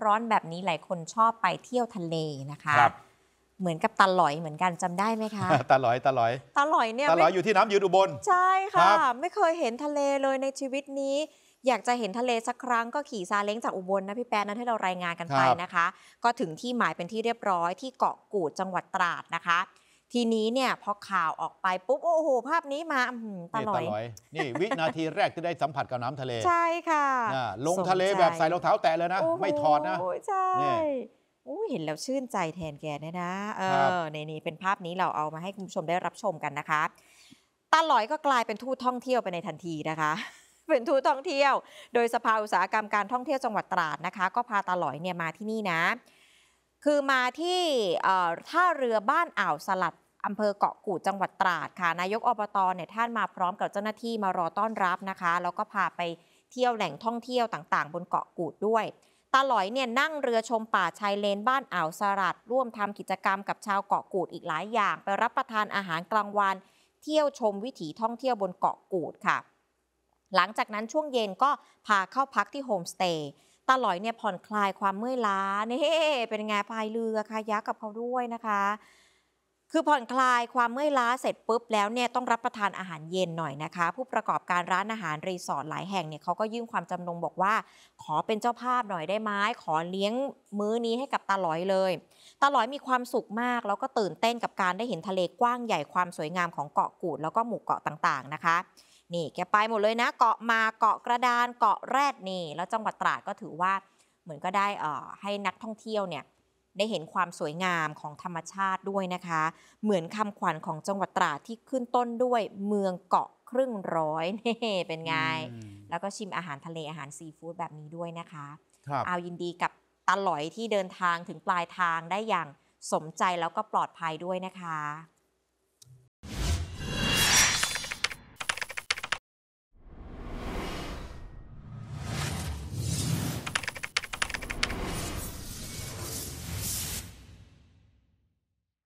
ร้อนๆแบบนี้หลายคนชอบไปเที่ยวทะเลนะคะเหมือนกับตาหลอยเหมือนกันจำได้ไหมคะตาหลอยเนี่ยตาหลอยอยู่ที่น้ำยืนอุบลใช่ค่ะไม่เคยเห็นทะเลเลยในชีวิตนี้อยากจะเห็นทะเลสักครั้งก็ขี่ซาเล้งจากอุบลนะพี่แป๊ะนั้นให้เรารายงานกันไปนะคะก็ถึงที่หมายเป็นที่เรียบร้อยที่เกาะกูดจังหวัดตราดนะคะทีนี้เนี่ยพอข่าวออกไปปุ๊บโอ้โหภาพนี้มาตาหลอยนี่วินาทีแรกที่ได้สัมผัสกับน้ำทะเลใช่ค่ะลงทะเลแบบใส่รองเท้าแตะเลยนะไม่ถอดนะใช่เห็นแล้วชื่นใจแทนแกเนี่ยนะนี่เป็นภาพนี้เราเอามาให้คุณผู้ชมได้รับชมกันนะคะตาหลอยก็กลายเป็นทูตท่องเที่ยวไปในทันทีนะคะเป็นทูตท่องเที่ยวโดยสภาอุตสาหกรรมการท่องเที่ยวจังหวัดตราดนะคะก็พาตาหลอยเนี่ยมาที่นี่นะคือมาที่ท่าเรือบ้านอ่าวสลัดอำเภอเกาะกูดจังหวัดตราดค่ะนายกอบตเนี่ยท่านมาพร้อมกับเจ้าหน้าที่มารอต้อนรับนะคะแล้วก็พาไปเที่ยวแหล่งท่องเที่ยวต่างๆบนเกาะกูดด้วยตาหลอยเนี่ยนั่งเรือชมป่าชายเลนบ้านอ่าวสลัดร่วมทำกิจกรรมกับชาวเกาะกูดอีกหลายอย่างไปรับประทานอาหารกลางวันเที่ยวชมวิถีท่องเที่ยวบนเกาะกูดค่ะหลังจากนั้นช่วงเย็นก็พาเข้าพักที่โฮมสเตย์ตาหลอยเนี่ยผ่อนคลายความเมื่อยล้านี่เป็นไงพายเรือคายักกับเขาด้วยนะคะคือผ่อนคลายความเมื่อยล้าเสร็จปุ๊บแล้วเนี่ยต้องรับประทานอาหารเย็นหน่อยนะคะผู้ประกอบการร้านอาหารรีสอร์ทหลายแห่งเนี่ยเขาก็ยื่นความจำนงบอกว่าขอเป็นเจ้าภาพหน่อยได้ไหมขอเลี้ยงมื้อนี้ให้กับตาหลอยเลยตาหลอยมีความสุขมากแล้วก็ตื่นเต้นกับการได้เห็นทะเลกว้างใหญ่ความสวยงามของเกาะกูดแล้วก็หมู่เกาะต่างๆนะคะนี่แกไปหมดเลยนะเกาะมาเกาะกระดานเกาะแรดนี่แล้วจังหวัดตราดก็ถือว่าเหมือนก็ได้ให้นักท่องเที่ยวเนี่ยได้เห็นความสวยงามของธรรมชาติด้วยนะคะเหมือนคำขวัญของจังหวัดตราดที่ขึ้นต้นด้วยเมืองเกาะครึ่งร้อยนี่เป็นไงแล้วก็ชิมอาหารทะเลอาหารซีฟู้ดแบบนี้ด้วยนะคะเอายินดีกับตาหลอยที่เดินทางถึงปลายทางได้อย่างสมใจแล้วก็ปลอดภัยด้วยนะคะ